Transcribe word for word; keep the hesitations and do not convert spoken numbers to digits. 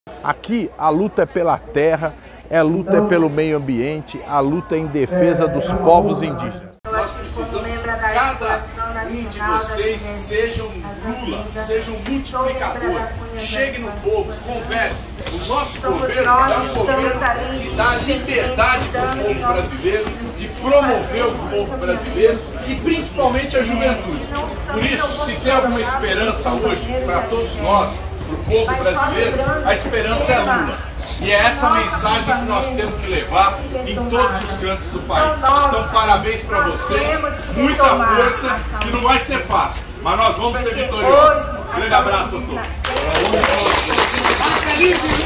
Aqui a luta é pela terra, a luta é pelo meio ambiente, a luta é em defesa dos povos indígenas. Nós precisamos que cada um de vocês seja um Lula, seja um multiplicador. Chegue no povo, converse. O nosso governo é um governo que dá liberdade para o povo brasileiro, de promover o povo brasileiro e principalmente a juventude. Por isso, se tem alguma esperança hoje para todos nós, para o povo brasileiro, a esperança é Lula. E é essa mensagem que nós temos que levar em todos os cantos do país. Então, parabéns para vocês, muita força, que não vai ser fácil, mas nós vamos ser vitoriosos. Um grande abraço a todos.